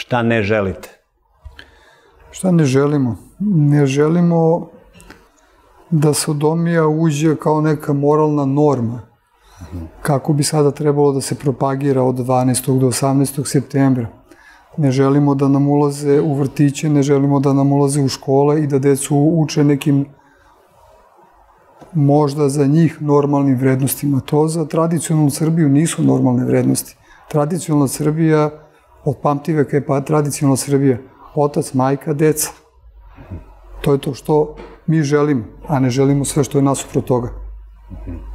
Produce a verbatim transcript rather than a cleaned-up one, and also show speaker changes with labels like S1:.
S1: Šta ne želite?
S2: Šta ne želimo? Ne želimo da sodomija uđe kao neka moralna norma. Kako bi sada trebalo da se propagira od dvanaestog do osamnaestog septembra. Ne želimo da nam ulaze u vrtiće, ne želimo da nam ulaze u škole i da decu uče nekim možda za njih normalnim vrednostima. To za tradicionalnu Srbiju nisu normalne vrednosti. Tradicionalna Srbija, od pamtiveka je pa tradicionalna Srbija, otac, majka, deca. To je to što mi želimo, a ne želimo sve što je nasuprot toga.